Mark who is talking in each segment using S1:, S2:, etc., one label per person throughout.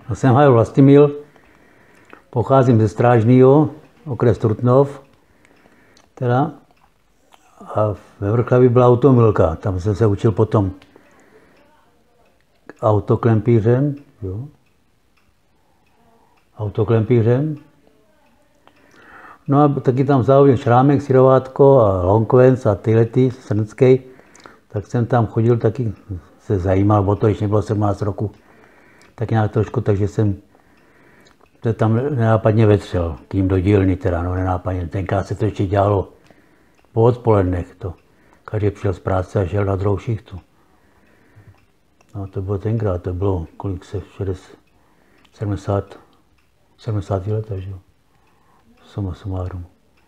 S1: No, jsem Hajo Vlastimil, pocházím ze Strážného, okres Trutnov, teda, a ve Vrchlavi byla Automilka, tam jsem se učil potom autoklempířem, jo. Autoklempířem. No a taky tam závodil Šrámek, Sirovátko a Lonkvenc a tyhlety, Srncký. Tak jsem tam chodil, taky se zajímal o to, když nebylo 17 roku. Tak nějak trošku, takže jsem to tam nenápadně vetřel, tím do dílny teda, no nenápadně. Tenkrát se to ještě dělalo po odpolednech, to. Každý přišel z práce a šel na druhou šichtu. No to bylo tenkrát, to bylo, kolik se, 70 let, že jo. Suma sumárum.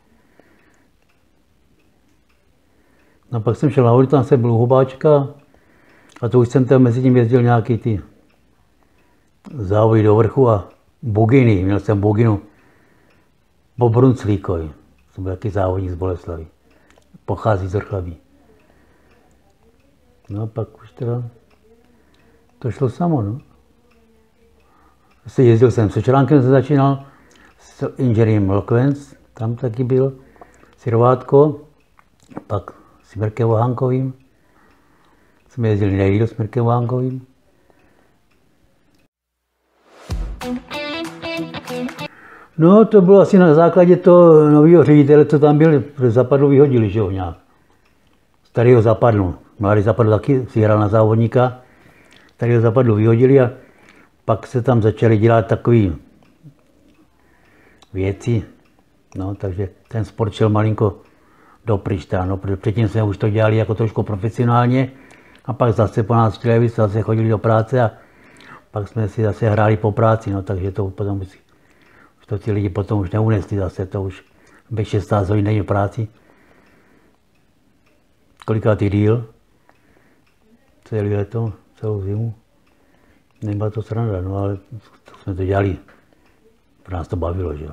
S1: No pak jsem šel nahoru, tam jsem byl u Hubáčka a to už jsem tam mezi tím jezdil nějaký ty závody do vrchu a buginy. Měl jsem buginu po Brunclíkovi. Jsem byl jaký závodník z Boleslavy. Pochází z Vrchlaví. No a pak už teda to šlo samo, no. Jezdil jsem se Čelánkem, jsem začínal s inženýrem Lokvenc, tam taky byl, Sirovátko, pak s Mirkem Vohánkovým. Jsme jezdili nejdýl s Mirkem Vohánkovým. No, to bylo asi na základě toho nového ředitele, co tam byl, protože Zapadlu vyhodili, že jo, nějak. Starého Zapadlu. Mladý Zapadlu taky si hrál na závodníka. Starého Zapadlu vyhodili a pak se tam začaly dělat takové věci. No, takže ten sport šel malinko do pryč, no, protože předtím jsme už to dělali jako trošku profesionálně a pak zase po nás chtěli, zase chodili do práce a pak jsme si zase hráli po práci, no, takže to potom už to ti lidi potom už neunesli zase, to už bez 16 hodin není v práci. Kolikátý díl, celý leto, celou zimu. Nebyla to sranda, no ale to jsme to dělali, pro nás to bavilo, že jo.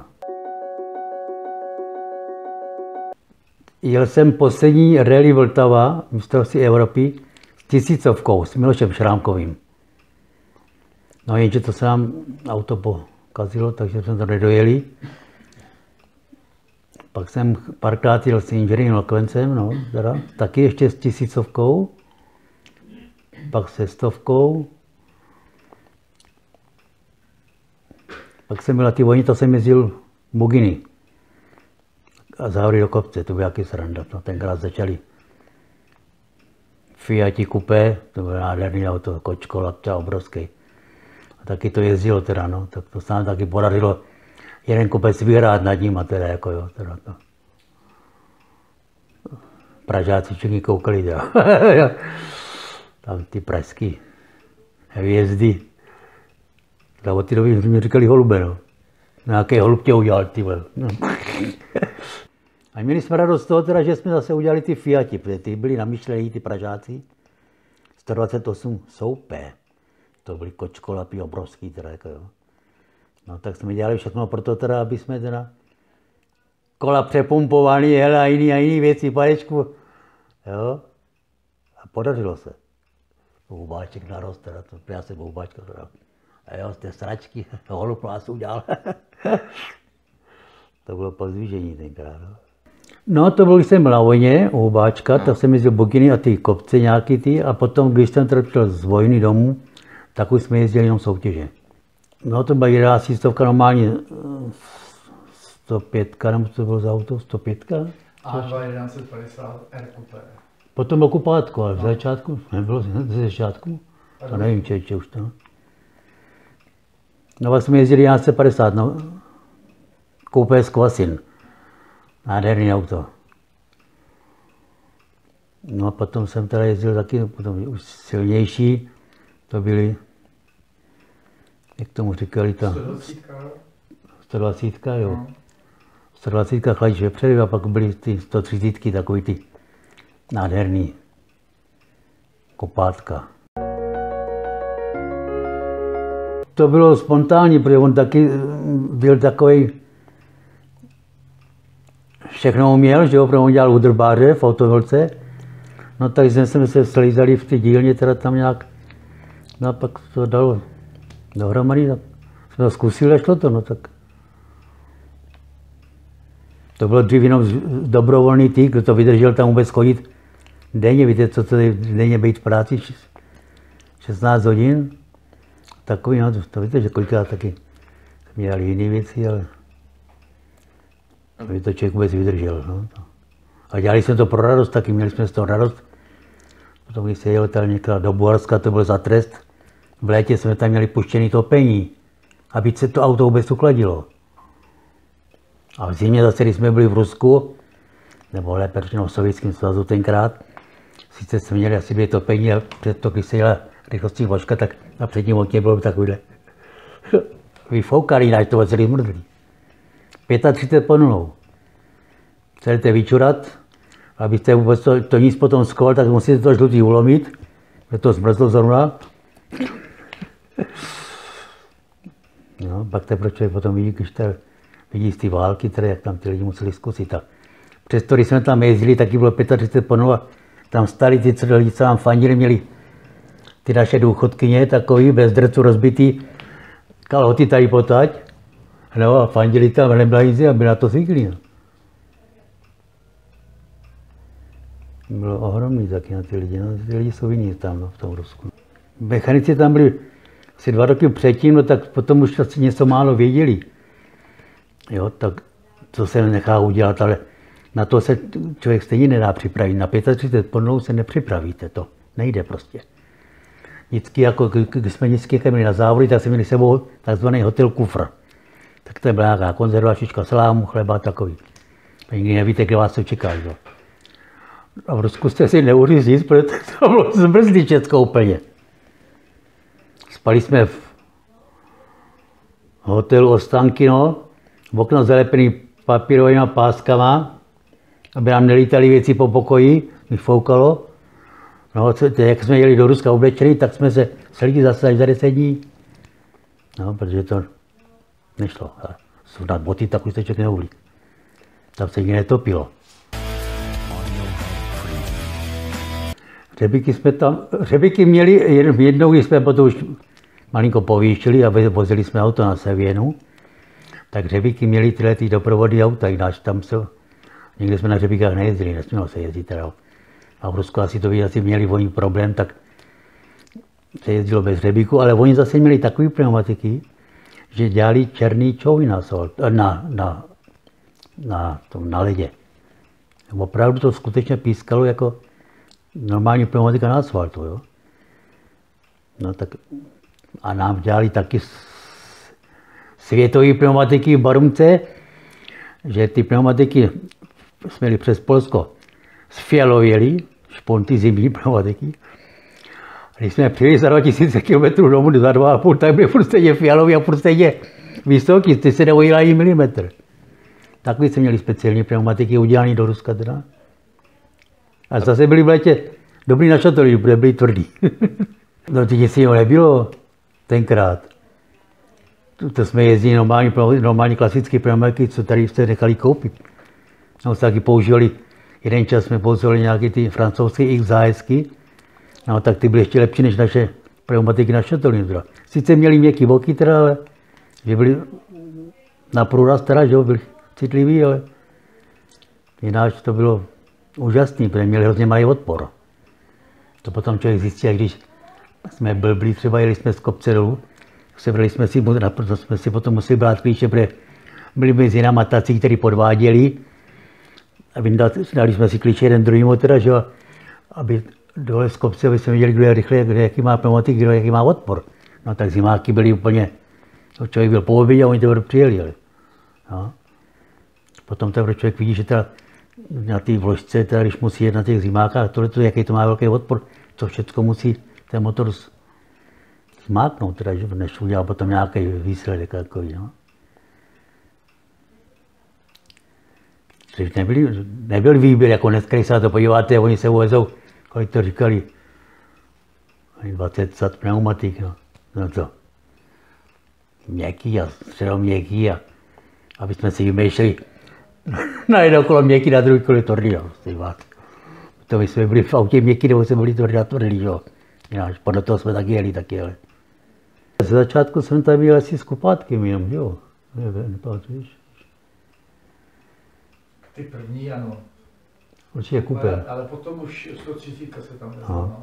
S1: Jel jsem poslední rally Vltava, mistrovství Evropy, s 1000 s Milošem Šrámkovým. No jenže to se nám auto pokazilo, takže jsme to nedojeli. Pak jsem párkrát jel s inženýrem Lokvencem, no, teda, taky ještě s 1000, pak se 100. Pak jsem byl na ty vojně, to jsem jezdil buginy. A závody do kopce, to byl jaký sranda. No, tenkrát začali Fiati Coupé, to byl nádherný auto, kočko, lapča, obrovský. A taky to jezdilo teda, no, tak to se nám taky podařilo jeden kopec vyhrát nad ním a teda jako jo, teda to. Pražáci všichni koukali, teda. Tam ty pražský hvězdy. A od té doby mi říkali holube, no. Nějaký holub tě udělal, ty vole. No. A měli jsme radost z toho, teda, že jsme zase udělali ty Fiati, protože ty byli namyšlení, ty Pražáci. 128 soupé. To byly kočkolapy obrovský, teda, jako jo. No tak jsme dělali všechno pro to, teda, aby jsme teda kola přepumpovali, hele, a jiný věci, panečku. Jo. A podařilo se. Hubáček narost, teda, to já jsem Hubáčka, teda. A jo, z té sračky, holub nás udělal. To bylo pozdvižení tenkrát. No to byl, když jsem byl na vojně u Hubáčka, tak jsem jezdil buginy a ty kopce nějaký ty. A potom, když jsem teda přišel z vojny domů, tak už jsme jezdili jenom soutěže. No to byla 11 stovka, normálně 105, nebo to bylo za auto, 105?
S2: A 1150 R Coupé.
S1: Potom byl kupátko, ale v začátku, nebylo ze začátku, to nevím, či už to. No pak jsme jezdili 1150, no, Coupé z Kvasin. Nádherný auto. No a potom jsem teda jezdil taky, potom už silnější, to byly, jak tomu říkali, ta 120, jo. 120 chladič vepředu a pak byly ty 130, takový ty nádherný kopátka. To bylo spontánní, protože on taky byl takový, všechno uměl, že jo, protože on dělal údrbáře v Automilce. No takže jsme se slízali v té dílně, teda tam nějak, no a pak to dalo dohromady, tak Jsem to zkusil a šlo to, no tak. To bylo dřív jenom dobrovolný tý, kdo to vydržel tam vůbec chodit denně, víte, co to je denně být v práci, 16 hodin. Takový, no, to víte, že kolikrát taky měli jiné věci, ale aby to člověk vůbec vydržel. No. A dělali jsme to pro radost, taky měli jsme z toho radost. Potom, když se jel tady někde do Bulharska, to byl za trest. V létě jsme tam měli puštěný topení, aby se to auto vůbec uchladilo. A v zimě zase, když jsme byli v Rusku, nebo lépe řečeno v Sovětském svazu tenkrát, sice jsme měli asi 2 topení a před to, když se jela rychlostní vložka, tak na předním okně bylo takovýhle vyfoukaný, náš to bylo celý mrzlý. 35 pod nulou. Chcete vyčurat, abyste vůbec to nic potom skoval, tak musíte to žlutý ulomit, že to zmrzlo zrovna. No, pak teprve člověk potom vidí, když vidí z té války, které, jak tam ty lidi museli zkusit. A přesto, když jsme tam jezdili, taky bylo 35 pod nulou a tam stali ty lidi, co nám fandili, měli ty naše důchodkyně, takový, bez drcu rozbitý, kalhoty tady potať, no a fandili tam neblajíci a byli na to zvyklí. No. Bylo ohromný taky na ty lidi, no, ty lidi jsou jiní tam, no, v tom Rusku. Mechanici tam byli asi 2 roky předtím, no, tak potom už asi něco málo věděli. Jo, tak co se nechá udělat, ale na to se člověk stejně nedá připravit. Na 35 pod nulou se nepřipravíte, to nejde prostě. Vždycky, jako když jsme vždycky měli na závody, tak jsme měli sebou takzvaný hotel kufr. Tak to byla nějaká konzerva, šička salámu, chleba, takový. A nikdy nevíte, kde vás to čeká. Jo. A v Rusku jste si neuříct nic, protože to bylo zmrzlý všechno úplně. Spali jsme v hotelu Ostankino, v okno zalepený papírovými páskama, aby nám nelítaly věci po pokoji, mi foukalo. No, jak jsme jeli do Ruska oblečený, tak jsme se slíkli zase až za 10 dní. No, protože to nešlo. A sundat boty, tak už se člověk neuhlí. Tam se nikdy netopilo. Řebíky měli jednou, když jsme potom už malinko povýšili a vozili jsme auto na Sevěnu, tak řebíky měli tyhle doprovody auta, jináč tam se, někde jsme na řebíkách nejezdili, nesmělo se jezdit teda. A v Rusku asi to asi měli oni problém, tak se jezdilo bez řebíku, ale oni zase měli takové pneumatiky, že dělali černý čouhy na ledě. Opravdu to skutečně pískalo jako normální pneumatika na asfaltu, jo. No tak a nám dělali taky světové pneumatiky v Barumce, že ty pneumatiky jsme jeli přes Polsko, sfialověli, šponty zimní pneumatiky. Když jsme přijeli za 2000 km domů, za 2,5, tak byly furt stejně fialový a furt stejně vysoký, ty se neujela ani milimetr. Takový jsme měli speciální pneumatiky udělané do Ruska teda. A zase byli v létě dobrý na šatolí, protože byli tvrdý. No teď nic jiného nebylo tenkrát. To jsme jezdili normální klasické pneumatiky, co tady jste nechali koupit. No se taky používali, jeden čas jsme používali nějaké ty francouzské XHSky, no tak ty byly ještě lepší než naše pneumatiky na šatolí. Sice měli měkký boky teda, ale že byli na průraz teda, že byli citliví, ale jináč to bylo úžasný, protože měli hrozně malý odpor. To potom člověk zjistil, když jsme blblí, třeba jeli jsme z kopce dolů, sebrali jsme si, proto jsme si potom museli brát klíče, protože byli mezi náma tací, kteří podváděli. A dali jsme si klíče jeden druhýmu teda, že, aby dole z kopce, aby jsme viděli, kdo je rychle, jaký má pneumatik, kdo jaký má odpor. No tak zimáky byly úplně, člověk byl po obědě a oni teprve přijeli. No. Potom teprve člověk vidí, že teda na té vložce, teda, když musí jet na těch zimákách, tohleto, jaký to má velký odpor, co všechno musí ten motor zmáknout, teda, než udělal potom nějaký výsledek takový. No. Nebyl výběr, jako dneska, když se na to podíváte, oni se uvezou, kolik to říkali, 20 sat pneumatik, no to měkký a středoměkký, a aby jsme si vymýšleli na jedno kolo měkký, na druhý kolo tvrdý, no, to my jsme byli v autě měkký, nebo jsme byli tvrdý a tvrdý, jo. Jináč podle toho jsme taky jeli, ale Ze začátku jsem tam měl asi s kupátkem jenom, jo. Nepamatuješ?
S2: Ty první, ano.
S1: Určitě kupé.
S2: Ale potom už 130 se tam vezla.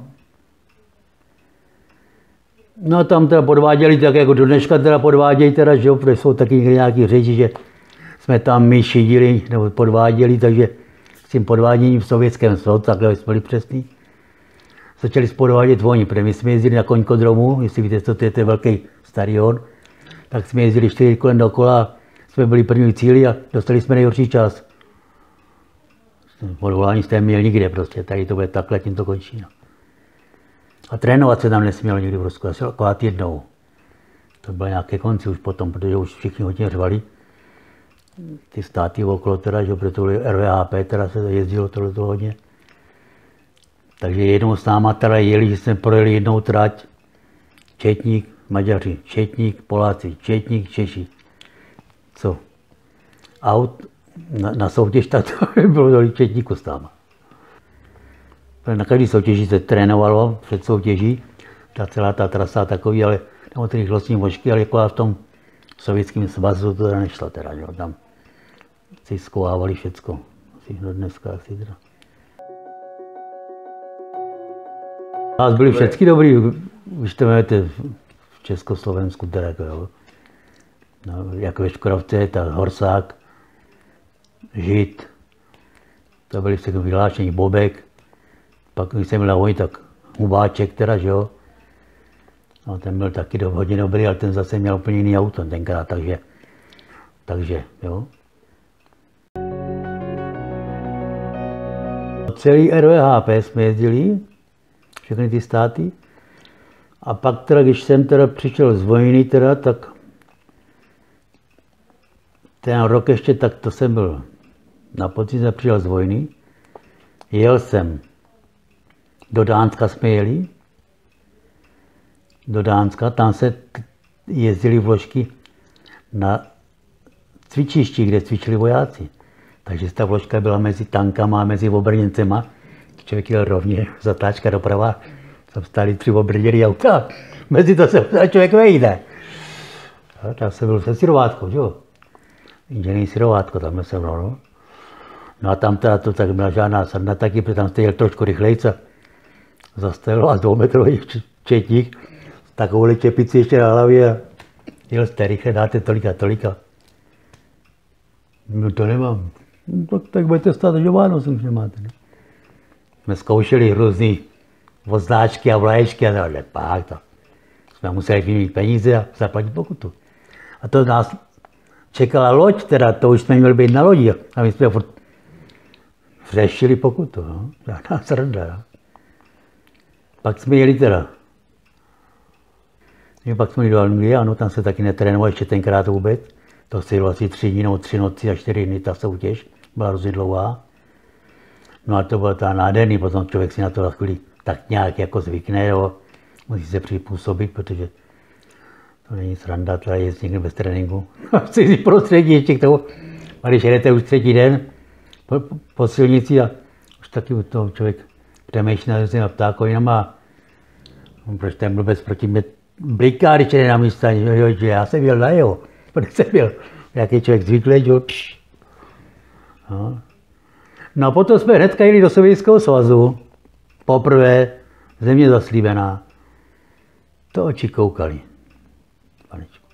S1: No tam teda podváděli, tak jako do dneška teda podvádějí teda, že jo, protože jsou taky nějaký řeči, že jsme tam my šidili nebo podváděli, takže s tím podváděním v Sovětském svazu, takhle jsme byli přesní. Začali podvádět oni, protože my jsme jezdili na koňkodromu, jestli víte, co to je, ten velký stadion, tak jsme jezdili 4 kolem dokola, jsme byli první cíli a dostali jsme nejhorší čas. Odvolání jste neměl nikde prostě, tady to bude takhle, tím to končí. No. A trénovat se tam nesmělo nikdy v Rusku, asi akorát jednou. To bylo nějaké konci už potom, protože už všichni hodně řvali. Ty státy okolo teda, že proto byly RVHP, teda se jezdilo tohleto hodně. Takže jednou s náma teda jeli, že jsme projeli jednou trať. Četník, Maďaři, Četník, Poláci, Četník, Češi. Co? Aut na soutěž, tak to bylo tolik Četníků s náma. Na každé soutěži se trénovalo před soutěží, ta celá ta trasa takový, ale tam ty rychlostní možky, ale jako v tom Sovětském svazu to teda nešlo teda, že? Tam si zkovávali všecko, asi do dneska asi teda. Nás byli všichni dobrý, když to máte v Československu teda, jo. No, jak ve Škodovce, tak Horsák, Žid, to byli všechno vyhlášení, Bobek. Pak když jsem byl na vojně, tak Hubáček teda, že jo. No, ten byl taky hodně dobrý, ale ten zase měl úplně jiný auto tenkrát, takže jo. Celý RVHP jsme jezdili, všechny ty státy. A pak teda, když jsem teda přišel z vojny teda, tak ten rok ještě, tak to jsem byl na podzim, jsem přišel z vojny. Jel jsem. Do Dánska jsme jeli, do Dánska, tam se jezdili vložky na cvičišti, kde cvičili vojáci. Takže ta vložka byla mezi tankama a mezi obrněncema. Člověk jel rovně, zatáčka doprava, tam stály 3 obrněný auta, mezi to se člověk vejde. Tam jsem byl se Syrovátkou, že jo? Inženýr Syrovátko, tam jsem byl, no. No a tam teda to tak byla žádná sranda taky, protože tam jste jel trošku rychlejce. Zastavil a 2metrový Četník s takovou čepici ještě na hlavě a jel jste rychle, dáte tolika. No to nemám. No, tak budete stát do Vánoc, už nemáte. Ne? Jsme zkoušeli různý označky a vlaječky a pak to. Jsme museli vyměnit peníze a zaplatit pokutu. A to nás čekala loď, teda to už jsme měli být na lodi a my jsme furt řešili pokutu. No? Žádná sranda. No? Pak jsme jeli teda. Pak jsme jeli do Anglie, ano, tam se taky netrénoval ještě tenkrát vůbec. To se jelo asi 3 dny nebo 3 noci a 4 dny, ta soutěž byla hrozně dlouhá. No a to bylo ta nádherný, potom člověk si na to za chvíli tak nějak jako zvykne, jo. Musí se přizpůsobit, protože to není sranda, teda jezdit někde bez tréninku. V cizí prostředí ještě k tomu. A když jedete už 3. den po silnici a už taky od toho člověk přemýšlí na ptákovinama. Proč ten blbec proti mě bliká, když jde na místa, že já jsem jel na jeho. Protože jsem byl nějaký člověk zvyklý, že no a potom jsme hnedka jeli do Sovětského svazu. Poprvé země zaslíbená. To oči koukali. Panečku.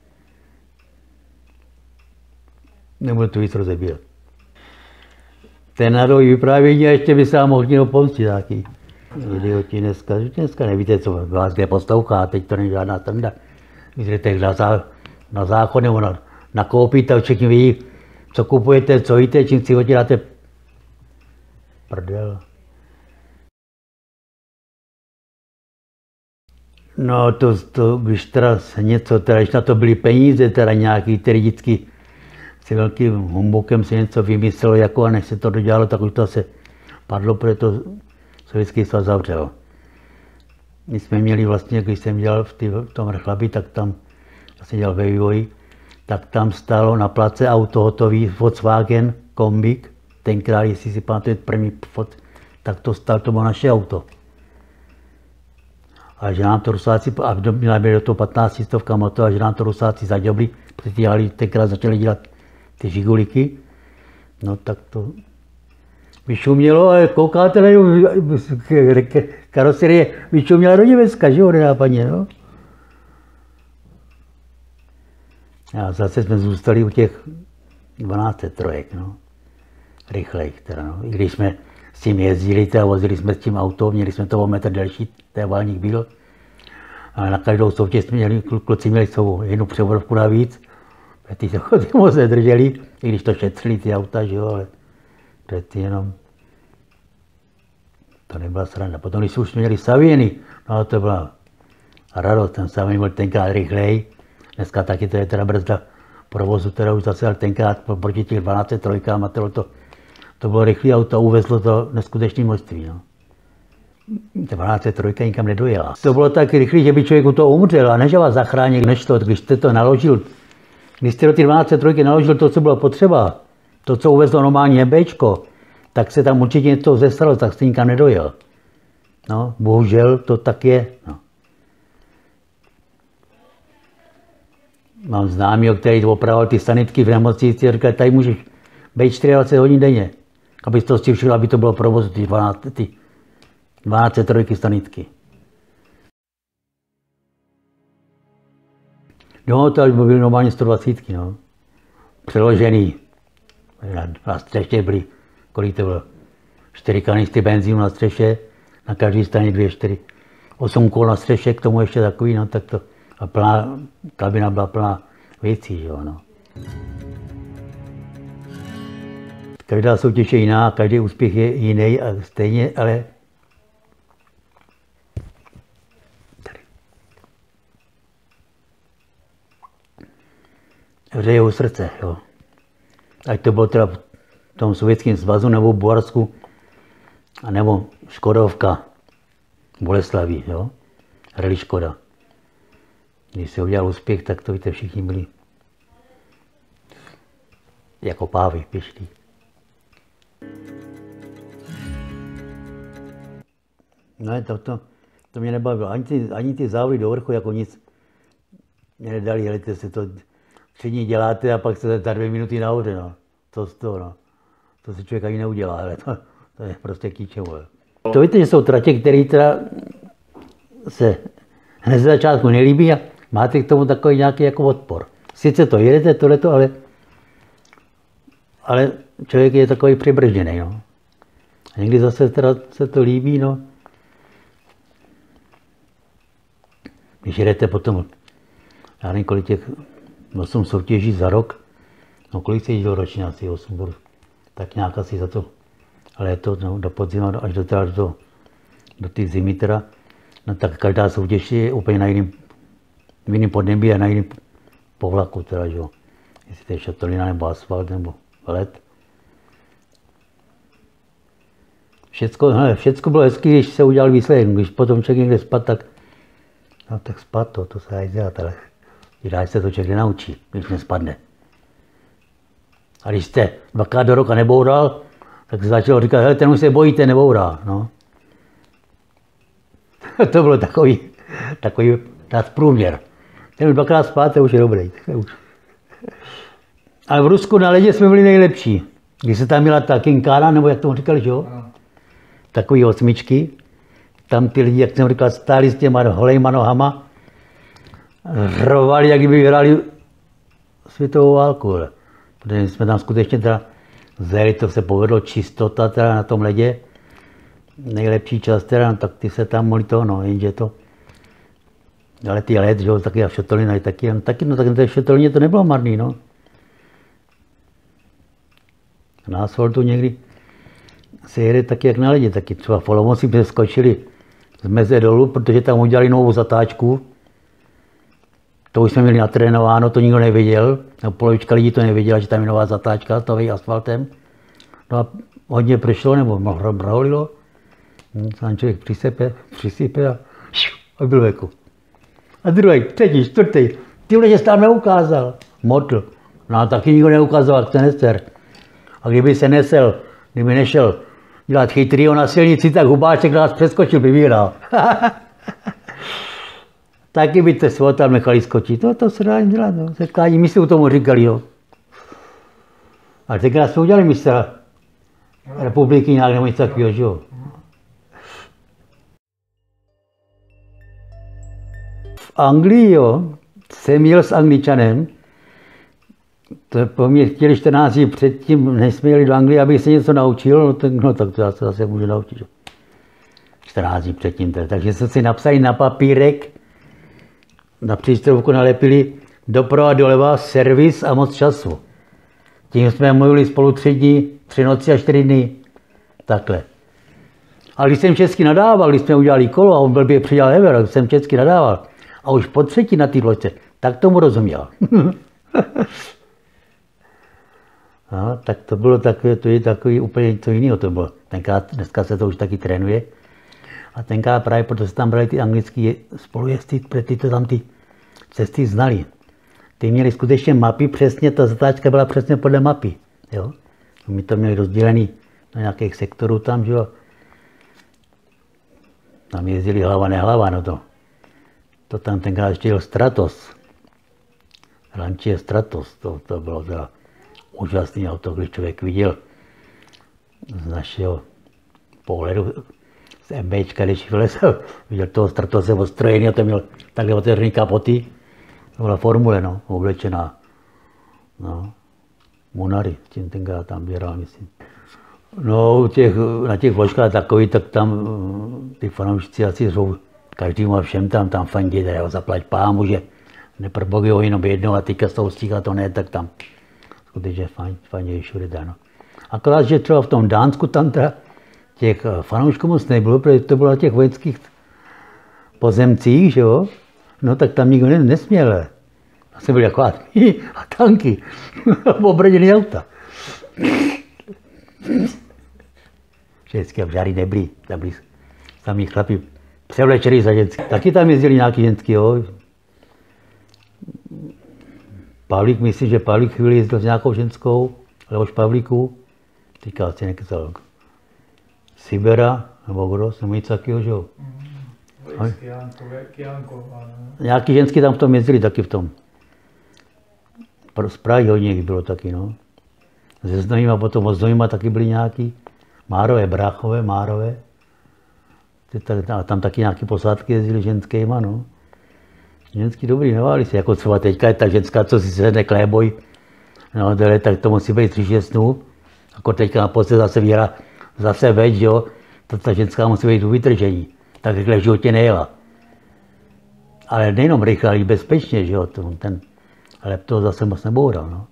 S1: Nebudu to víc rozebírat. Ten národní vyprávění a ještě by se vám mohl někdo pomstit taky. Idioti dneska nevíte, co vás kde poslouchá, teď to není žádná sranda. Vy jdete na záchod nebo nakoupit a všichni ví, co kupujete, co jíte, čím si hodíte prdel. No to když teda něco, teda, když na to byly peníze, teda nějaký, který vždycky si velkým humbukem si něco vymyslelo, jako a než se to dodělalo, tak už to se padlo, protože to Sovětský svaz zavřel. My jsme měli vlastně, když jsem dělal v tom Rchlabi, tak tam, já jsem dělal ve vývoji, tak tam stálo na place auto hotový Volkswagen kombík, tenkrát, jestli si pamatujete první fot, tak to stalo, to bylo naše auto. A že nám to Rusáci, a měla by do toho 15 stovka moto, a že nám to Rusáci zaďobli, protože ty hali tenkrát začali dělat ty žiguliky, no tak to vyšumělo, ale koukáte na karoserie vyšuměla do Německa, že jo, nenápadně, no. A zase jsme zůstali u těch 12 trojek, no. Rychlejch teda, no. I když jsme s tím jezdili a vozili jsme s tím auto, měli jsme to o metr delší, ten válník byl. Ale na každou soutěž jsme měli, kluci měli svou jednu převodovku navíc. Ty moc nedrželi, i když to šetřili ty auta, že jo, ale ty jenom, to nebyla sranda. Potom, když už měli Savieny, no to byla radost, ten Savien byl tenkrát rychlej. Dneska taky to je teda brzda provozu, teda už zase, ale tenkrát proti těch 12 trojkám a to bylo rychlé auto a uvezlo to neskutečné množství, no. 12 trojka nikam nedojela. To bylo tak rychlé, že by člověk u toho umřel a než vás zachránil, než to, když jste to naložil, když jste do ty 12 trojky naložil to, co bylo potřeba, to, co uvezlo normální MBčko, tak se tam určitě něco zestalo, tak jste nikam nedojel. No, bohužel to tak je. No. Mám známýho, který opravoval ty sanitky v nemocnici a říkal, tady můžeš být 24 hodin denně, abys to stišil, aby to bylo provozu, ty 12 trojky sanitky. No, to až byly normálně 120, no. Přeložený. Na střeše byly, kolik to bylo? 4 kanistry benzínu na střeše, na každé straně 2, 4. 8 kol na střeše, k tomu ještě takový, no tak to. A plná, kabina byla plná věcí, že jo, no. Každá soutěž je jiná, každý úspěch je jiný a stejně, ale hřeje u srdce, jo. Ať to bylo teda v tom Sovětském svazu, nebo v Bulharsku, nebo Škodovka, Boleslaví, jo. Rally Škoda. Když se udělal úspěch, tak to víte, všichni byli jako pávy, pyšní. No, to mě nebavilo. Ani ty závody do vrchu jako nic mě nedali, helejte se to 3 dny děláte a pak jste za 2 minuty nahoře, no. No. To se člověk ani neudělá, ale to je prostě k ničemu. To víte, že jsou tratě, které teda se hned ze začátku nelíbí a máte k tomu takový nějaký jako odpor. Sice to jedete, tohleto, ale člověk je takový přibržděný, no. A někdy zase teda se to líbí, no. Když jedete potom, já nevím, kolik těch 8 soutěží za rok, no kolik se jezdilo ročně, asi 8, tak nějak asi za to léto, no, do podzimu, až do té zimy teda, no tak každá soutěž je úplně na jiném podnebí a na jiném povlaku teda, že jo. Jestli to je šatolina nebo asfalt nebo led. Všecko bylo hezky, když se udělal výsledek, když potom člověk někde spad, tak no tak spad to se dá dělat, ale dá se to člověk nenaučí, když nespadne. A když jste 2krát do roka neboural, tak se začalo říkat, hele, ten už se bojíte, nebourá, no. To bylo takový nadprůměr. Ten už 2krát spát, to už je dobrý. Ale v Rusku na ledě jsme byli nejlepší. Když se tam měla ta kinkána, nebo jak tomu říkali, že jo? Takový 8. Tam ty lidi, jak jsem říkal, stáli s těma holejma nohama, hrovali, jak kdyby vyhrali světovou válku. Protože jsme tam skutečně teda zajeli, to se povedlo, čistota teda na tom ledě. Nejlepší čas teda, no, tak ty se tam mohli toho, no, jenže to. Ale ty led, že jo, taky a šotolina taky, no tak na té šotolině to nebylo marný, no. Na asfaltu někdy se jede taky jak na ledě, taky třeba v Olomouci přeskočili z meze dolů, protože tam udělali novou zatáčku. To už jsme měli natrénováno, to nikdo nevěděl, no, polovička lidí to nevěděla, že tam je nová zatáčka s novým asfaltem. No a hodně pršlo nebo mraholilo, tam člověk přisype a byl veku. A druhý, třetí, čtvrtý, tyhle že jsi tam neukázal, motl. No a taky nikdo neukazoval, jak se neser. A kdyby se nesel, kdyby nešel dělat chytrýho na silnici, tak Hubáček nás přeskočil, by vyhrál. taky byste se ho tam nechali skočit. No to se dá dělat, no. Setkání mistrů tomu říkali, jo. Ale tenkrát jsme udělali mistra republiky nějak nebo něco takového, že jo. V Anglii, jo, jsem jel s Angličanem, to po mně chtěli 14 dní předtím, než jsme jeli do Anglie, abych se něco naučil, no tak to já se zase můžu naučit. 14 dní předtím, takže jsme si napsali na papírek, na přístrojovku nalepili doprava doleva, servis a moc času. Tím jsme mluvili spolu 3 dny, 3 noci a 4 dny. Takhle. A když jsem česky nadával, když jsme udělali kolo a on blbě přidělal Ever, jsem česky nadával. A už po 3. na té loďce, tak tomu rozuměl. No, tak to bylo takový úplně něco jiného to bylo. Tenkrát, dneska se to už taky trénuje. A tenkrát právě proto se tam brali ty anglické spolujezdci, protože ty to tam ty cesty znali. Ty měli skutečně mapy, přesně ta zatáčka byla přesně podle mapy. Jo? My to měli rozdělený do nějakých sektorů tam, že jo. Tam jezdili hlava nehlava, no to tam tenkrát ještě jel Stratos. Lancia Stratos, to bylo teda úžasný auto, když člověk viděl z našeho pohledu, z MBčka, když vylezl, viděl toho Stratose ostrojený a to měl takhle otevřený kapoty. To byla formule, no, oblečená. No, Munary, s tím tenkrát tam běral, myslím. No, na těch vložkách takový, tak tam ty fanoušci asi jsou, každému a všem tam fandí, teda zaplať pámu, že neprbogy ho jenom jednou a teďka z toho stíhá to ne, tak tam skutečně fandí všude dá, no. Akorát, že třeba v tom Dánsku tam teda těch fanoušků moc nebylo, protože to bylo na těch vojenských pozemcích, že jo, no tak tam nikdo nesměl. Asi byly jako a tanky, obraněný auta. Všechny žádný nebyly, tam byli samý chlapi převlečený za ženský. Taky tam jezdili nějaký ženský, jo. Pavlík, myslím, že Pavlík chvíli jezdil s nějakou ženskou, Leoš Pavlíků, teďka asi nekecal. Sibera, nebo kdo, jsem něco takového, že jo. Nějaký ženský tam v tom jezdili taky v tom. Z Prahy hodně jich bylo taky, no. Se Znojima, potom od Znojima taky byli nějaký. Márové, bráchové, Márové. Tam taky nějaké posádky jezdili ženskýma, no. Ženský dobrý, neváli se, jako třeba teďka je ta ženská, co si sedne kléboj. No, tak to musí být 3-6 dnů. Jako teďka naposled zase výhra, zase več, jo. Ta ženská musí být u vytržení. Tak rychle v životě nejela. Ale nejenom rychle, ale i bezpečně, že jo. Ale to zase moc neboural, no.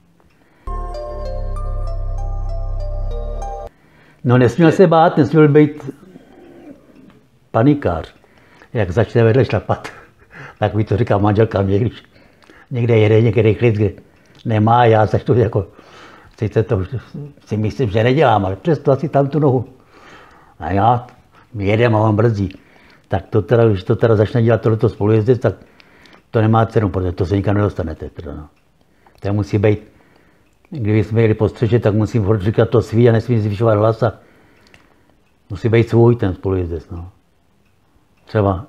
S1: No nesměl se bát, nesměl být panikář. Jak začne vedle šlapat, tak mi to říká manželka mě, když někde jede někde klid, kde nemá, já začnu jako, sice to už si myslím, že nedělám, ale přesto asi tam tu nohu. A já jedem a on brzdí. Tak to teda, když to teda začne dělat tohleto spolujezdec, tak to nemá cenu, protože to se nikam nedostanete. Teda, no. To musí být, kdyby jsme jeli po střeše, tak musím furt říkat to svý a nesmím zvyšovat hlas a musí být svůj ten spolujezdec. No. Třeba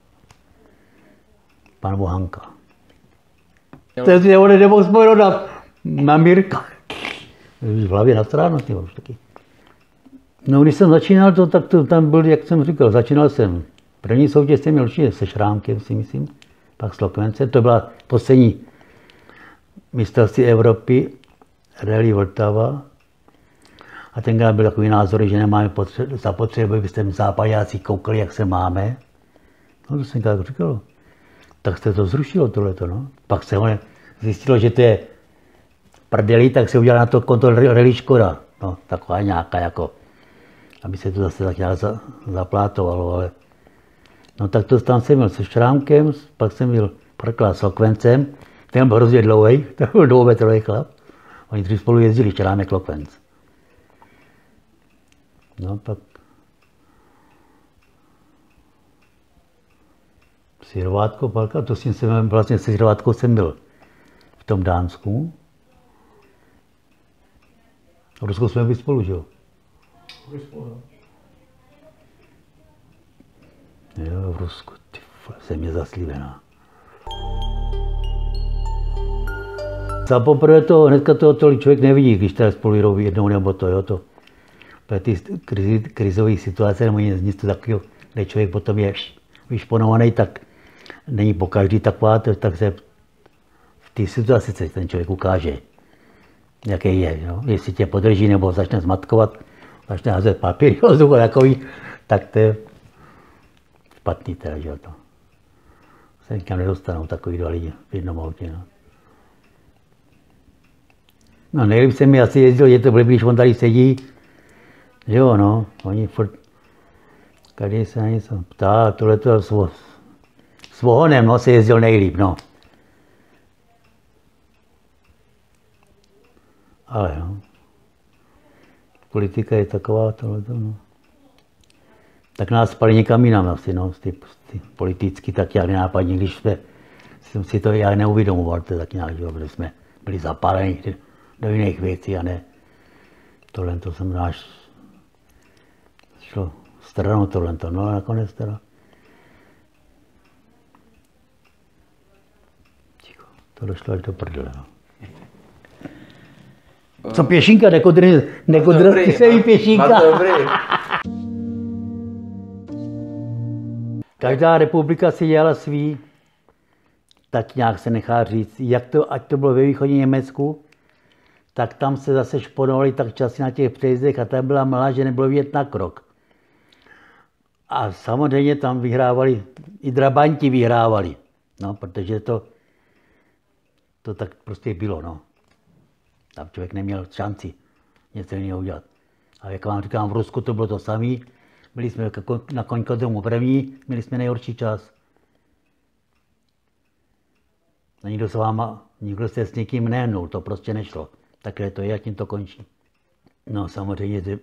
S1: pan Bohanka. Teď je on nemohl spojit na Mirka. V hlavě na stránu, už taky. No, když jsem začínal, tak to tam byl, jak jsem říkal, začínal jsem. První soutěž jsem měl určitě se Šrámkem, si myslím, pak s Lokvencem. To byla poslední mistrovství Evropy, Rally Vltava. A tenkrát byl takový názor, že nemáme zapotřebí, abyste západáci koukali, jak se máme. No, to jsem tak říkal. Tak se to zrušilo tohleto, no. Pak se zjistilo, že to je prdelí, tak se udělala na to kontrol Rally Škoda. No, taková nějaká jako, aby se to zase tak nějak zaplátovalo, ale no tak to tam jsem měl se Šrámkem, pak jsem měl párkrát s Lokvencem, ten byl hrozně dlouhý, to byl dvoumetrový chlap. Oni tři spolu jezdili, Šrámek, Lokvenc. No pak s Hrvátkou, to jsem vlastně s Hrvátkou jsem byl v tom Dánsku. V Rusku jsme byli spolu, že jo? Jo, v Rusku, ty vole, země zaslíbená. Za poprvé to hnedka toho tolik člověk nevidí, když tady spolu jdou jednou nebo to, jo, to. Ty krizové situace nebo nic takového, kde člověk potom je vyšponovaný, tak není po každý taková, tak se v té situaci se ten člověk ukáže, jaký je. Jo. Jestli tě podrží nebo začne zmatkovat, začne házet papíry do vzduchu takový, tak to je špatný teda, že to. Se nikam nedostanou takový dva lidi v jednom autě. No. No nejlíp se mi asi jezdil, že to byl, když on tady sedí, že jo, no, oni furt, každý se na něco ptá, tohleto s Vohonem, no, se jezdil nejlíp, no. Ale no, politika je taková, tohleto, no. Tak nás spali někam jinam asi, no, ty politicky tak nějak nenápadně, když jsem si to já neuvědomoval, to tak nějak, že jo, protože jsme byli zapáleni do jiných věcí a ne. Tohle to jsem náš šlo stranou tohle, no a nakonec teda. Ticho, to došlo až do prdele, no. Co pěšinka, nekodrstí se jí pěšinka. Každá republika si dělala svý, tak nějak se nechá říct, ať to bylo ve východním Německu, tak tam se zase šponovali tak časy na těch přejezdech a tam byla mlha, že nebylo vidět na krok. A samozřejmě tam vyhrávali, i drabanti vyhrávali, no, protože to tak prostě bylo, no. Tam člověk neměl šanci něco jiného udělat. A jak vám říkám, v Rusku to bylo to samé. Byli jsme na Koňkodromu první, měli jsme nejhorší čas. A nikdo se s někým nehnul, to prostě nešlo. Takhle to je a tím to končí. No samozřejmě, že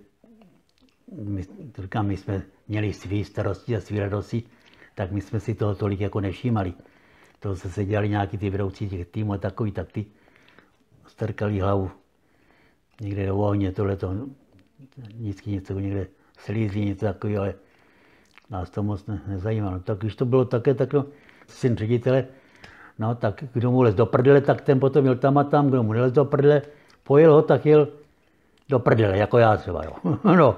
S1: my jsme měli svý starosti a svý radosti, tak my jsme si toho tolik jako nevšímali. To se dělali nějaký ty vedoucí těch týmů a takový, tak ty strkali hlavu někde do ohně, tohleto, vždycky něco někde slízí, něco takového, ale nás to moc nezajímalo. Tak když to bylo také, tak no, syn ředitele, no tak kdo mu lez do prdele, tak ten potom jel tam a tam, kdo mu nelez do prdele, pojel ho, tak jel do prdele, jako já třeba, jo. No.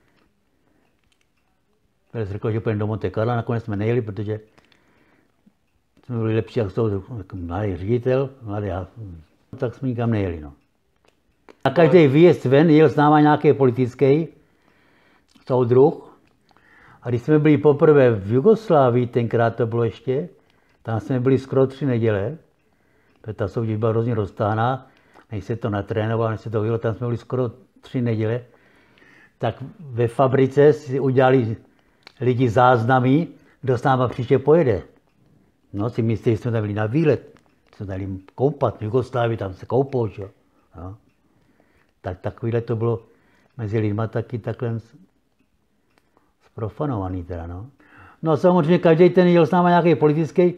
S1: Když řekl, že půjdeme do Monte Carla, nakonec jsme nejeli, protože jsme byli lepší, jak to mladý ředitel, tak jsme nikam nejeli, no. Na každý výjezd ven jel s náma nějaký politický soudruh. A když jsme byli poprvé v Jugoslávii, tenkrát to bylo ještě, tam jsme byli skoro 3 neděle, protože ta soutěž byla hrozně roztáhná, než se to natrénovalo, než se to vyjelo, tam jsme byli skoro 3 neděle, tak ve fabrice si udělali lidi záznamy, kdo s náma příště pojede. No, si myslí, že jsme tam byli na výlet, jsme dali koupat v Jugoslávii, tam se koupou, jo. No. Tak takovýhle to bylo mezi lidma taky takhle zprofanovaný teda, no. No a samozřejmě každý ten jel s náma nějaký politický,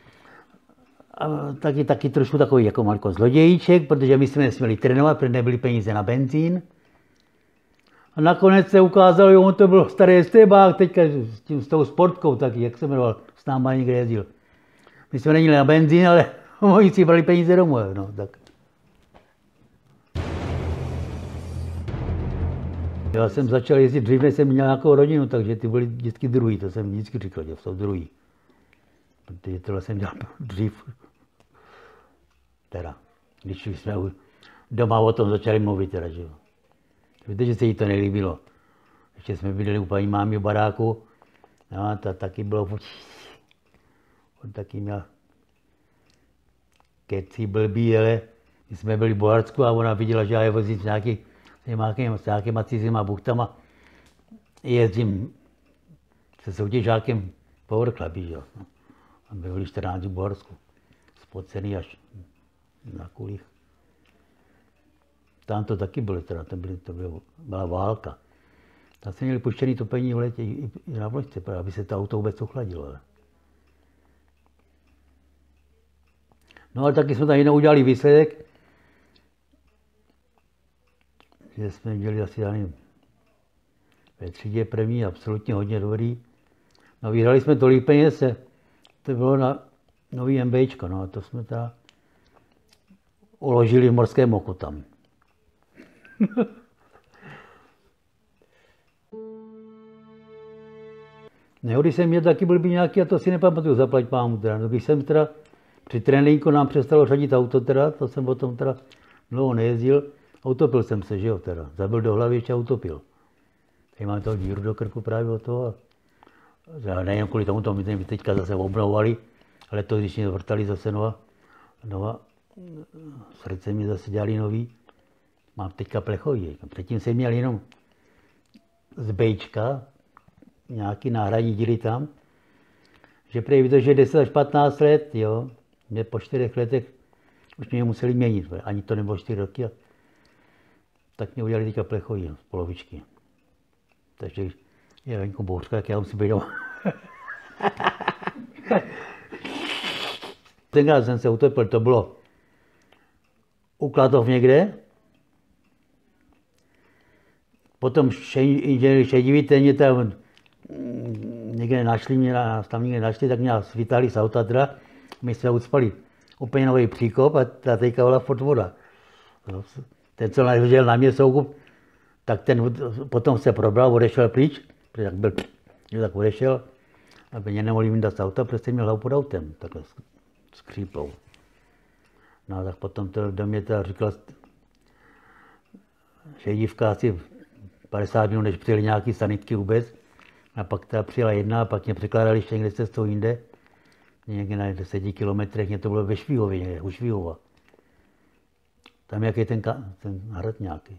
S1: taky trošku takový jako malinko zlodějíček, protože my jsme nesměli trénovat, protože nebyly peníze na benzín. A nakonec se ukázalo, že on to byl starý estébák, teďka s tou sportkou taky, jak se jmenoval, s náma někde jezdil. My jsme neměli na benzín, ale oni si brali peníze domů, no tak. Já jsem začal jezdit dřív, než jsem měl nějakou rodinu, takže ty byly vždycky druhý, to jsem vždycky říkal, že jsou druhý. Protože tohle jsem dělal dřív. Teda, když jsme doma o tom začali mluvit, teda, že jo. Víte, že se jí to nelíbilo. Ještě jsme bydleli u paní mámy v baráku, no, ta taky bylo, on taky měl keci blbý, ale my jsme byli v Bulharsku a ona viděla, že já je vozím s nějakýma cizíma buchtama. Jezdím se soutěžákem Power Cluby, jo. A my byli 14 v Bulharsku, spocený až na kulích. Tam to taky bylo, teda, to byla válka. Tam jsme měli puštěný topení v létě i na vložce, aby se to auto vůbec ochladilo. Ale. No ale taky jsme tam jednou udělali výsledek, že jsme měli asi, já nevím, ve třídě první, absolutně hodně dobrý. No vyhrali jsme tolik peněz, to bylo na nový MBčko, no a to jsme teda uložili v Morském oku tam. No, když jsem měl taky blbý nějaký, a to si nepamatuju, zaplať pámu teda. No, když jsem teda při tréninku nám přestalo řadit auto teda, to jsem potom teda dlouho nejezdil, a utopil jsem se, že jo teda. Zabil do hlavy ještě a utopil. Teď mám toho díru do krku právě od toho. A nejen kvůli tomu, to my teďka zase obnovovali, ale to, když mě vrtali zase nova srdce mi zase dělali nový. Mám teďka plechový. Předtím jsem měl jenom z bejčka, nějaký náhradní díly tam, že prý vydrží 10 až 15 let, jo. Mě po 4 letech už mě museli měnit, ani to nebylo 4 roky. Tak mě udělali teďka plechový, z polovičky. Takže je venku bouřka, tak já musím být doma. Tenkrát jsem se utopil, to bylo u Klatov někde. Potom inženýři šedivíte mě tam někde našli, tak mě vytáhli z auta teda. My jsme ucpali úplně nový příkop a ta teďka byla furt voda. Ten, co ležel na mě soukup, tak ten potom se probral, odešel pryč, protože tak byl, tak odešel, aby mě nemohli vyndat z auta, protože jsem měl hlavu pod autem, takhle skříplou. No a tak potom to do mě teda říkal, šedívka asi 50 minut, než přijeli nějaký sanitky vůbec. A pak teda přijela jedna a pak mě překládali ještě někde cestou jinde. Někde na 10 kilometrech, mě to bylo ve Švíhově, někde, u Švíhova. Tam jaký ten hrad nějaký.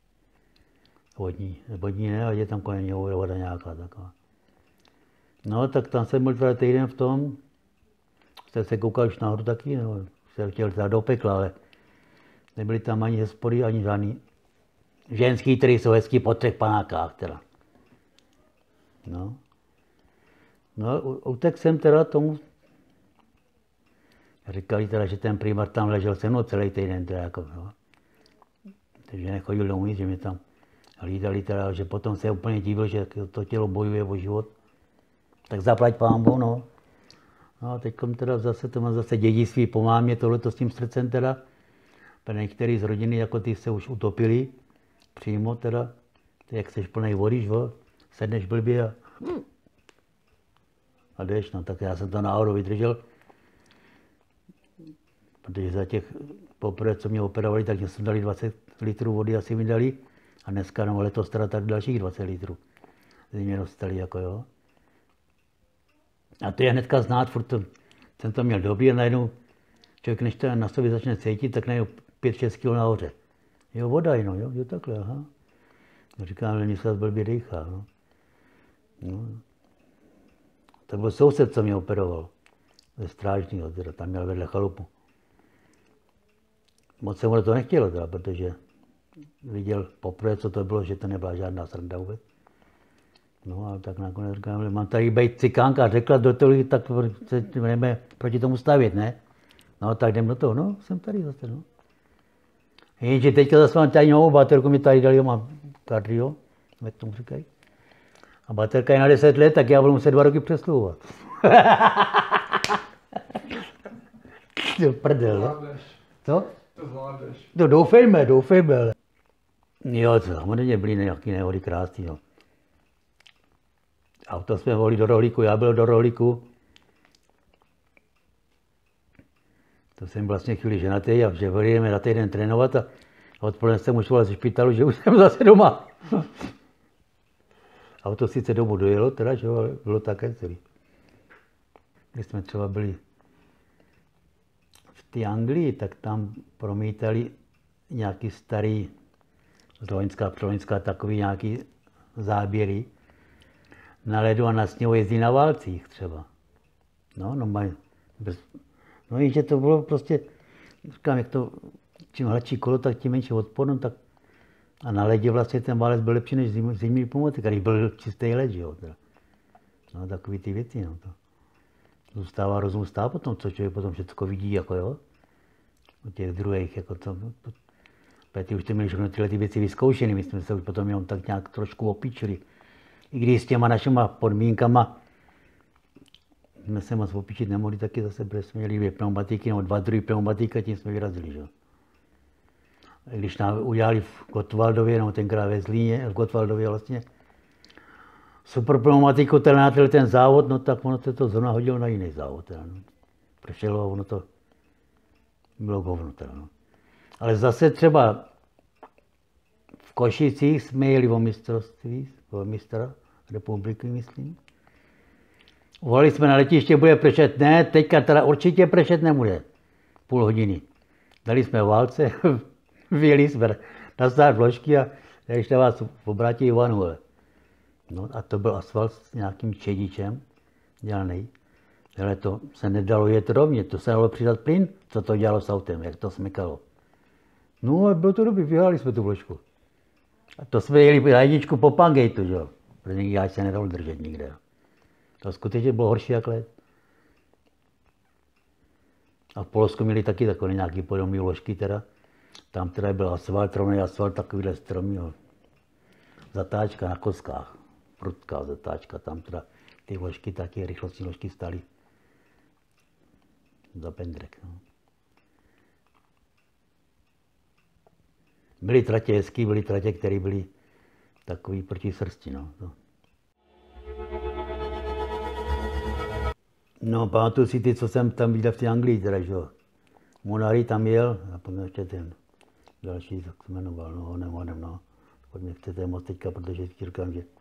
S1: Vodní ne, ale je tam kolem něho voda nějaká taková. No, tak tam jsem byl teda týden v tom. Jste se koukal už nahoru taky, nebo jsem chtěl teda do pekla, ale nebyly tam ani hospody, ani žádný ženský, který jsou hezký po 3 panákách teda. No, utek jsem teda tomu. Říkali teda, že ten primár tam ležel se mnou celý týden teda jako, no. Takže nechodil domů, že mě tam hlídali teda, že potom se úplně divil, že to tělo bojuje o život. Tak zaplať pánbou, no. No a teď teda zase to má zase dědictví po mámě, tohleto s tím srdcem teda. Některý z rodiny jako ty se už utopili přímo teda. Ty jak seš plnej vody, že? Sedneš blbě a jdeš, no tak já jsem to náhodou vydržel. Protože za těch poprvé, co mě operovali, tak jsem dali 20 litrů vody, asi mi dali. A dneska, no letos teda tak dalších 20 litrů. Mě dostali jako jo. A to je hnedka znát, furt jsem to měl dobrý a najednou člověk, než to na sobě začne cítit, tak najednou 5-6 kg nahoře. Jo, voda jenom, jo, takhle, aha. Říkám, že mě se blbě dýchá, no. To byl soused, co mě operoval. Ze Strážního, teda tam měl vedle chalupu. Moc jsem mu to nechtěl, teda, protože viděl poprvé, co to bylo, že to nebyla žádná sranda vůbec. No a tak nakonec říkám, že mám tady být cikánka, řekla do toho, tak se jdeme proti tomu stavět, ne? No tak jdem do toho, no, jsem tady zase, no. Jenže teďka zase mám tady novou baterku, mi tady dali, mám kardio, jak tomu říkají. A baterka je na 10 let, tak já budu muset 2 roky přesluhovat. To prdel, no. Co?
S2: To zvládneš.
S1: No doufejme. Jo, co, samozřejmě byly nějaké nehody krásný, no. Auto jsme volili do rohlíku, já byl do rohlíku. To jsem vlastně chvíli ženatý a že jdeme na týden trénovat a odpoledne jsem už volal ze špitalu, že už jsem zase doma. Auto sice domů dojelo, teda, že ale bylo také celý. Když jsme třeba byli v té Anglii, tak tam promítali nějaký starý Loňská, takový nějaký záběry na ledu a na sněhu jezdí na válcích třeba. No jenže to bylo prostě, říkám, jak to, čím hladší kolo, tak tím menší odpor, no, tak a na ledě vlastně ten válec byl lepší než zimní pomoty, když byl čistý led, že jo. Teda. No takový ty věci, no to. Zůstává rozum stát potom, co člověk potom všechno vidí, jako jo. U těch druhých, jako to. Ty už ty měli všechno tyhle ty věci vyzkoušeny, my jsme se už potom jenom tak nějak trošku opíčili. I když s těma našima podmínkama jsme se moc opíčit nemohli, taky zase, protože jsme měli 2 pneumatiky, nebo 2 druhé pneumatika, tím jsme vyrazili, že jo. když nám udělali v Gottwaldově, no tenkrát ve Zlíně, v Gottwaldově vlastně, superpneumatiku, ten závod, no tak ono se to zrovna hodilo na jiný závod. Teda, no. Pršelo a ono to bylo hovno. Teda, no. Ale zase třeba v Košicích jsme jeli o mistrovství, o mistra republiky, myslím. Volali jsme na letiště, bude pršet. Ne, teďka teda určitě pršet nebude. Půl hodiny. Dali jsme válce, vyjeli jsme na stát vložky a ještě vás obrátí Ivanu. No a to byl asfalt s nějakým čedičem dělaný. Ale to se nedalo jet rovně, to se dalo přidat plyn, co to dělalo s autem, jak to smykalo. No a bylo to dobrý, vyhráli jsme tu vložku. A to jsme jeli na jedničku po Pangejtu, že jo, protože já se nedal držet nikde. To skutečně bylo horší jak let. A v Polsku měli taky takové nějaké podobné vložky teda. Tam teda byl asfalt, rovný asfalt, takovýhle stromy, jo. Zatáčka na koskách, prudká zatáčka, tam teda ty vložky, taky rychlostní vložky stály za pendrek. No. Byly tratě hezký, byly tratě, které byly takový proti srsti. No, no pamatuju si ty, co jsem tam viděl v té Anglii, teda, že jo. Munari tam jel, a potom ještě ten další, tak se jmenoval, no. Pojďme chcete moc teďka, protože ti říkám, že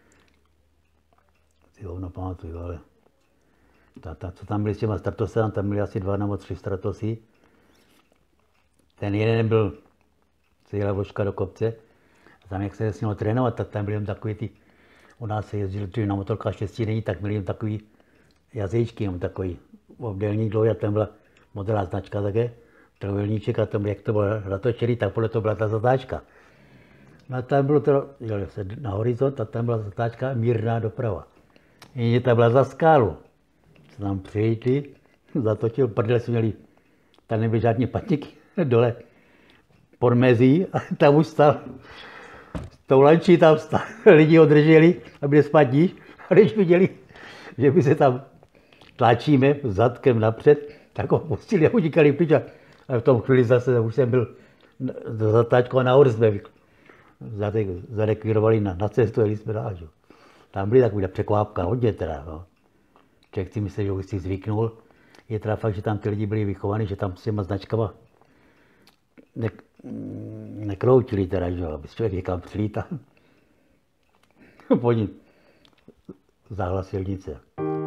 S1: si ho nepamatuju, ale co tam byli s těma Stratosem, tam byli asi 2 nebo 3 Stratosy. Ten jeden byl, se jela vložka do kopce, a tam jak se nesmělo trénovat, tak tam byli takový ty, u nás se jezdili na motorkách štěstí není, tak byli takový jazyčky, jenom takový obdélník dlouhý, a tam byla modrá značka také, trojuhelníček, a tam, jak to bylo natočený, tak podle toho byla ta zatáčka. No a tam bylo to, jel se na horizont, a tam byla zatáčka mírná doprava. Jenže ta byla za skálu. Se tam přejítli, zatočil, prdele jsme měli, tam nebyly žádné patníky, dole podmezí, a tam už stál, s tou lančí tam stál, lidi ho drželi, aby nespadníš, a když viděli, že my se tam tlačíme zadkem napřed, tak ho pustili a utíkali pryč, a v tom chvíli zase už jsem byl za zatáčkou a nahoře jsme zarekvírovali na cestu, jeli jsme dál. Tam byly takové překvápka, hodně teda. No. Člověk si myslel, že už si zvyknul. Je teda fakt, že tam ty lidi byli vychovaní, že tam s těma značkama nekroutili teda, že aby člověk někam přilítal. Po ní záhla silnice.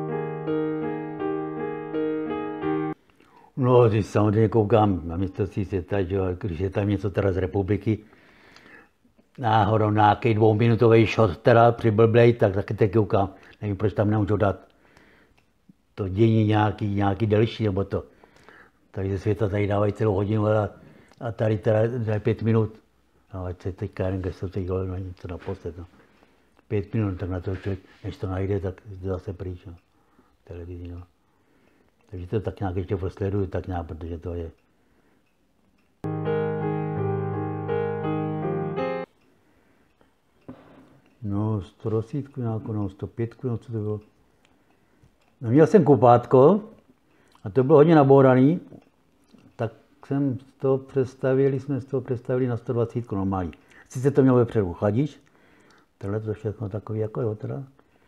S1: No, když samozřejmě koukám na mistrovství světa, že když je tam něco teda z republiky, náhodou nějaký 2minutový shot teda přiblblej, tak taky teď koukám. Nevím, proč tam nemůžu dát to dění nějaký delší, nebo to. Tady ze světa tady dávají celou hodinu a tady teda 5 minut. No, ať se teďka jen, kde se teď na něco naposled. No. 5 minut, tak na to člověk, než to najde, tak zase pryč. No. Televizi, no. Takže to tak nějak ještě prosleduju, tak nějak, protože to je. No, 110 nějakou, no, 105, no, co to bylo. No, měl jsem kupátko a to bylo hodně nabouraný, tak jsme z toho přestavili na 120 normální. Sice to mělo vepředu chladič, tohle to všechno takový jako jo teda.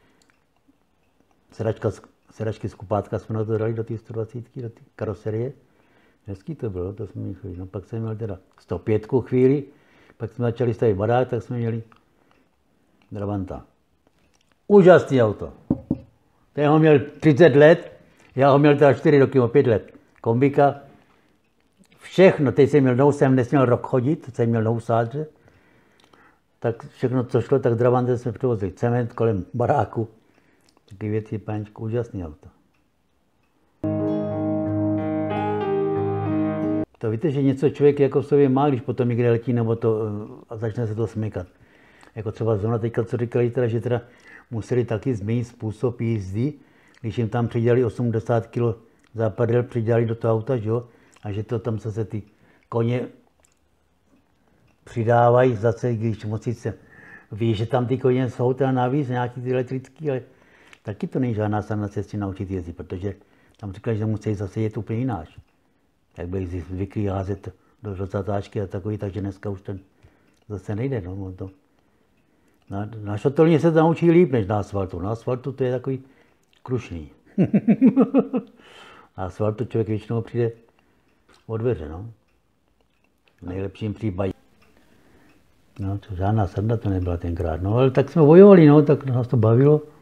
S1: Sedačky z kupátka jsme na to dali do té 120, do té karoserie. Hezký to bylo, to jsme měli chvíli. No, pak jsem měl teda 105 chvíli, pak jsme začali stavit barák, tak jsme měli Trabanta. Úžasný auto. Ten ho měl 30 let, já ho měl teda 4 roky, 5 let. Kombika, všechno, teď jsem nesměl rok chodit, jsem měl na usádře. Tak všechno, co šlo, tak Trabanta jsme převozili. Cement kolem baráku. Taky věci, páničku, úžasný auto. To víte, že něco člověk jako v sobě má, když potom někde letí nebo to a začne se to smykat. Jako třeba zrovna teďka, co říkali, teda, že teda museli taky změnit způsob jízdy, když jim tam přidělali 80 kg západel, přidělali do toho auta, že jo? A že to tam zase ty koně přidávají zase, když moci se ví, že tam ty koně jsou teda navíc, nějaký ty elektrický, ale taky to není žádná na cestě naučit jezdit, protože tam říkali, že musí zase jet úplně jináč. Jak byli zvyklí házet do zatáčky a takový, takže dneska už ten zase nejde. No, on to. Na šotolně se to naučí líp než na asfaltu. Na asfaltu to je takový krušný. Na asfaltu člověk většinou přijde od dveře, no. V nejlepším případě. No, to žádná sranda to nebyla tenkrát. No, ale tak jsme bojovali, no, tak nás to bavilo.